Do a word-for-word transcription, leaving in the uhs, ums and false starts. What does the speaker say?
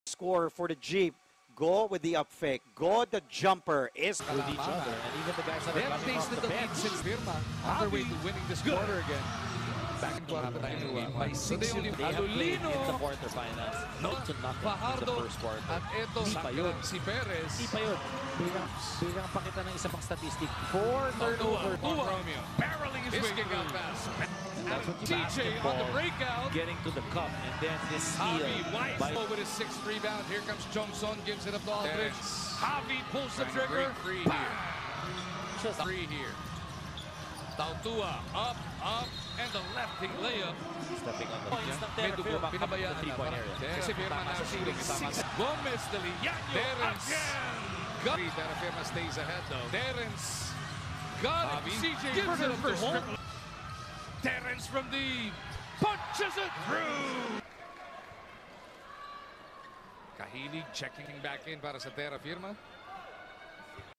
score for the Dyip. Go with the up fake. Go the jumper is with each other, and even the guys that are coming off the bench. TerraFirma on their way to winning this quarter again. Back in quarter tayo by six yung They have played in the Alulino. quarterfinals. No to nothing in the Fajardo first quarter. at eto Di pa yun. si Perez. Di pa yun. Bilang, bilang pakita ng isa pang statistic. Four turnover. Romeo barreling his way out fast. That's what T J on the basketball, breakout. getting to the cup, and then this steal. Javi Weiss by with his sixth rebound. Here comes Johnson, gives it up to Aldridge. Javi pulls the trigger. Free here. just Three here. Tautua up, up, and the lefty layup. stepping on the Points point. ng Medyo TerraFirma, the pinabayaan na. three-point area. Kasi Firma Tama na sa shooting tama six. sa- Gomez de Liano Terrence. again. Got TerraFirma stays ahead though. Terrence got it. Javi. C J gives it up to Holmes. Terrence from deep punches it through. Kahilig checking back in para sa TerraFirma.